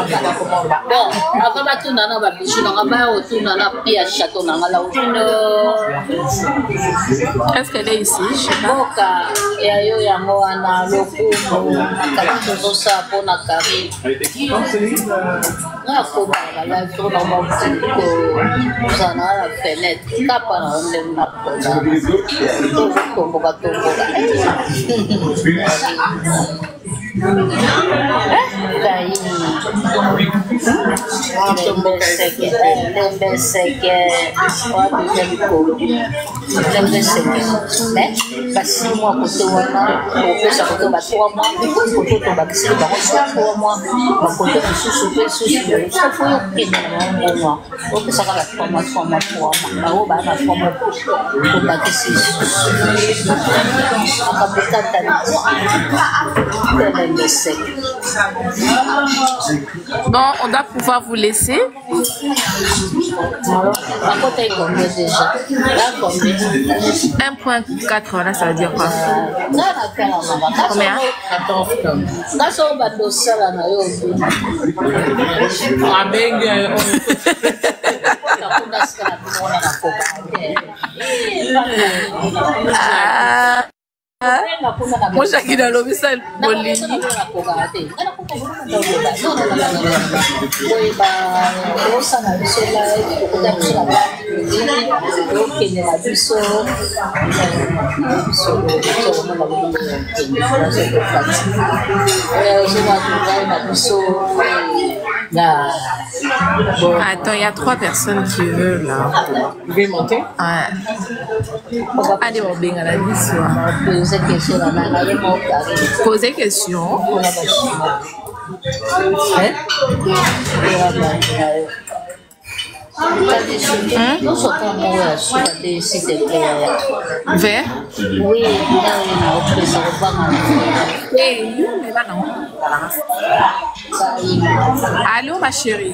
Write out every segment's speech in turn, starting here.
Bon, avant de tout nana va bichu nana va au tout nana pia château nana là où est-ce qu'elle est ici? Je sais pas. Boka ya yo ya moana lokumu nakati zosa pona kari. Na ko ba la zo na mo ko sana la fenêtre kapa na onde na ko. To boka to boka. Daí lembra-se né? Basi moi côté wana opesa côté batwa moi côté to bakisi bango so moi côté susu pe susu ça faut que moi opesa ka formation moi ba ba na formation to bakisi akapita tani bon, on doit pouvoir vous laisser. À côté combien déjà? Là combien? 1.4 là, ça veut dire quoi? Combien? Moi j'ai dans l'objet ça bolini. Attends, il y a 3 personnes qui veulent là. Vous voulez monter? Ouais. Allez, on va à la vie. Poser question. Vert? Oui, allô ma chérie?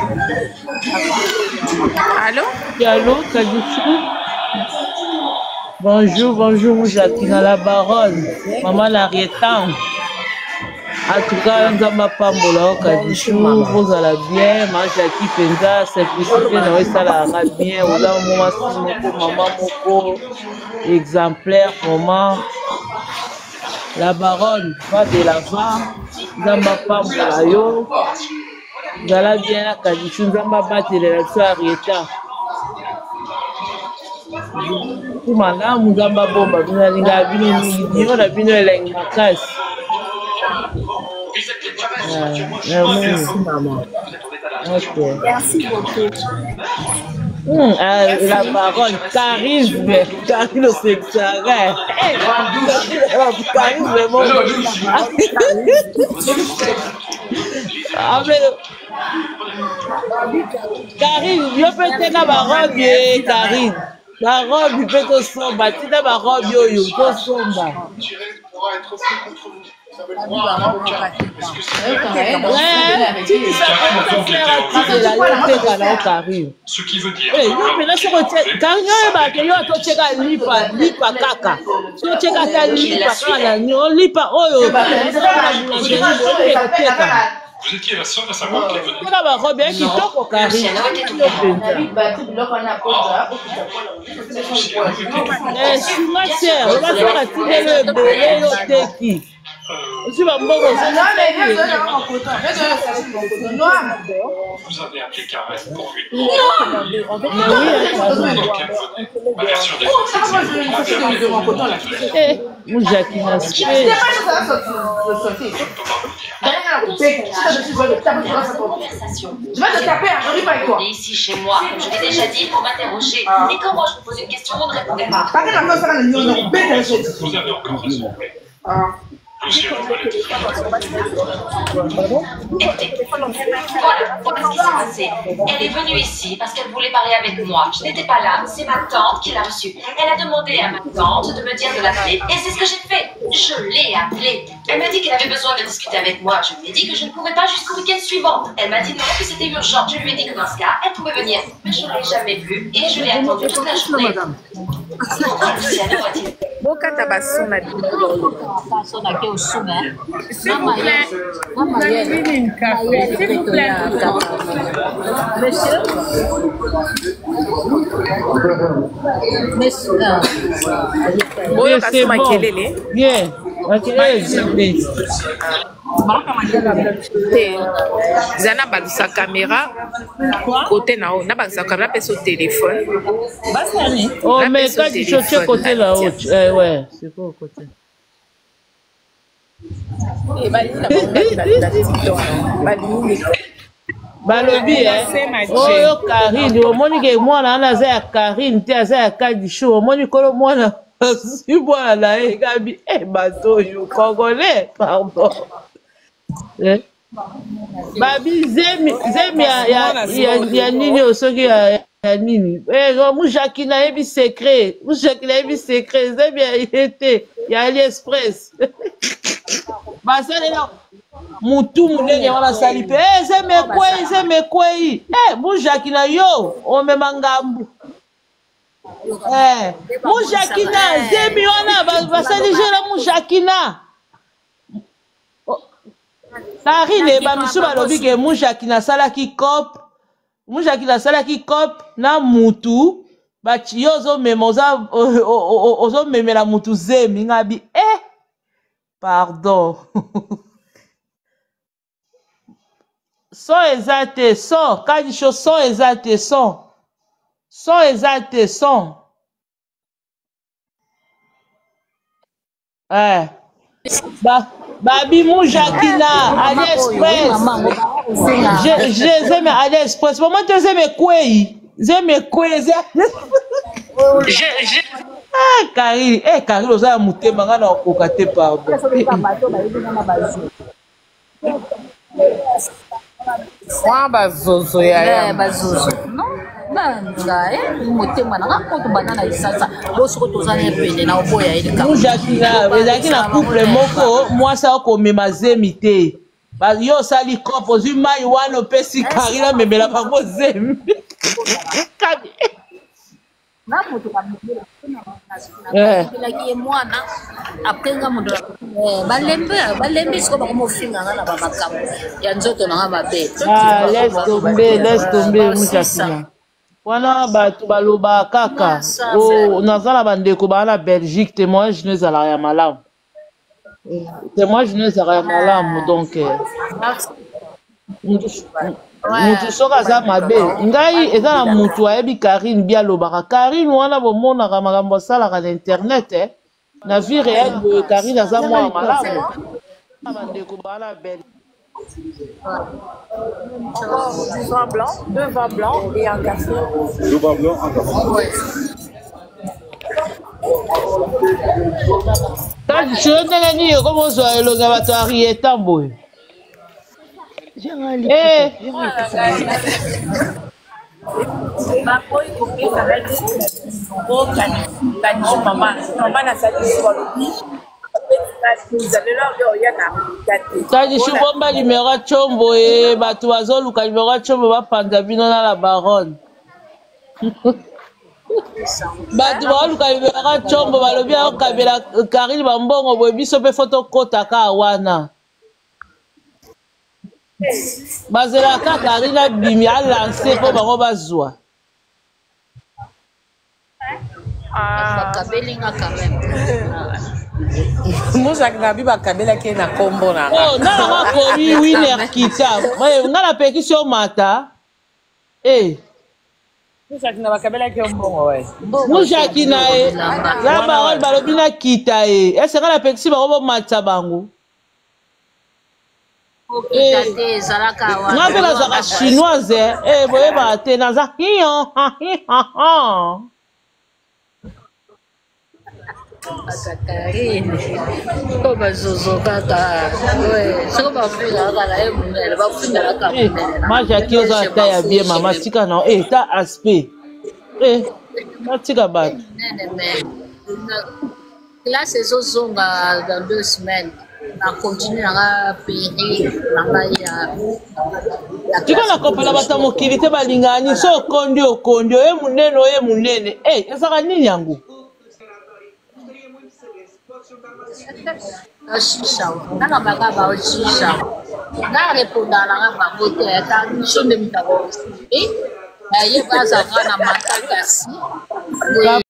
Allô? Allô, Kadichou? Bonjour, bonjour, Jacqueline à la baronne. Maman Larietan. En tout cas, on m'a pas mbola Kadichou, vous allez bien, ma Jackie Penza, simplicité, nous ça la bien, ou là, maman moko, exemplaire, maman. La baronne va de l'avant, on m'a pas mbola yo. Vous allez bien à Kadichou, on m'a battu l'élection à Rieta. Kumana mugamba bomba binalinga bino niyo na bino elengi makasi. Merci maman. Okay. Merci beaucoup. La baronne charisme, charisme sexuel. Charisme vraiment. Charisme, je peux être la baronne et charisme. La robe, il peut te sombre. Tu as ma robe, yo-yo, te sombre. Ce qui veut dire vous étiez la seule à savoir qu'elle venait. Vous avez appelé Karen pour lui. Je vais te taper, je ris pas avec toi. Et ici chez moi, comme je l'ai déjà dit, pour m'interroger. Et quand moi je vous pose une question, vous ne répondez pas. Vous avez encore raison. Écoutez, voilà ce qui s'est passé. Elle est venue ici parce qu'elle voulait parler avec moi. Je n'étais pas là, c'est ma tante qui l'a reçue. Elle a demandé à ma tante de me dire de l'appeler et c'est ce que j'ai fait. Je l'ai appelée. Elle m'a dit qu'elle avait besoin de discuter avec moi. Je lui ai dit que je ne pouvais pas jusqu'au week-end suivant. Elle m'a dit non, que c'était urgent. Je lui ai dit que dans ce cas, elle pouvait venir. Mais je ne l'ai jamais vue et je l'ai attendue toute la journée. Pourquoi Luciano a-t-il Bokata basona Basona ke osume. S'il vous plaît, vous avez mis une café. S'il vous plaît. Monsieur. Boyo c'est kasoma bon. kelele. Bien. Makelele. Zana bakisa caméra côté na haut na bakisa caméra pe sur téléphone. Oh, La mais personne quand tu cherches téléphone, côté là, là-haut, tiens. ouais, c'est quoi côté? Balobi oh yo Karine omoni ke mwana ana aza ya Karine te aza ya Kadisho omoni kolo mwana si mwana na ye gabi bato oyo congolais pardon babi zemi ya nini osoki ya nini mushaki nayebi secret zemi ya ye te ya AliExpress basalela mutu munene wana sali pe zemekwei mujaki na yo omema ngambu mujaki na zemi wana basali jela mujaki na Karine bamisu balobi ke mujaki nasalaki cop na mutu bachi yo ozomemela mutu zemi ngabi pardon son eza te son Kadisho son eza te son eza te son babi mujaki na AliExpress zeme AliExpress mama te zemekwei Karine oza ya motema nga na okoka te pardon bazozo ya bazozo nanga motema nanga koto banana isasa bosoko tozana epele na oboya eleka mujaki na ezalaki na couple moko mwasi akomema zemi te yo osali cope ozwi mai wana opesi Karine amemela bango zemi na moto kabelaki ye mwana aprenga moto balembi siko bakomofinga na bamakambo ya nzoto nanga mabe laisse tomber mujaki wana bato baloba kaka naza na bandeko baa na Belgique témoignage no ezalaka ya malamu donc mutu soki aza mabe ngai eza na mutu ayebi Karine bi alobaka Karine wana bomonaka makambo asalaka na internet na vie réelle boye Karine aza mwana malamu na bandeko baa na Belgique. Deux vins blancs et un café. Deux vins blancs, un café. Kadisho ndenge nini okoma ozwa elongi ya bato ya Rieta boye Kadisho bomba numero ya Tshombo bato bazoluka numero ya Tshombo bapanza bino na la baronne bato baoluka numero ya Tshombo balobi akokabela Karine bambongo boye biso mpe fo tokotaka wana bazelaka Karine abimi alanse mpo bango bazwa bakabelinga quand même muzaki na bi bakabelaki na kombo na nanga komi Winner Kita nga napekisi yo mata muzaki na bakabelaki mbongo mujaki na ye na barole balobi na Kita ese nga napekisi bango bomata bango nga mpe nazaka chinoise boyebaka te naza majaki oza ata ya bien mama tika na ta aspect natika bato classe ezozonga dans 2 semaines na continue nanga peri nanga ya tika na kopela bato mokili te balingani so okondi oye munene ezaka nini yango Shisha. Nanga baka ba shisha. Nga reponda nanga bango te ka shonde mutako. Ye baza ngana mataka si.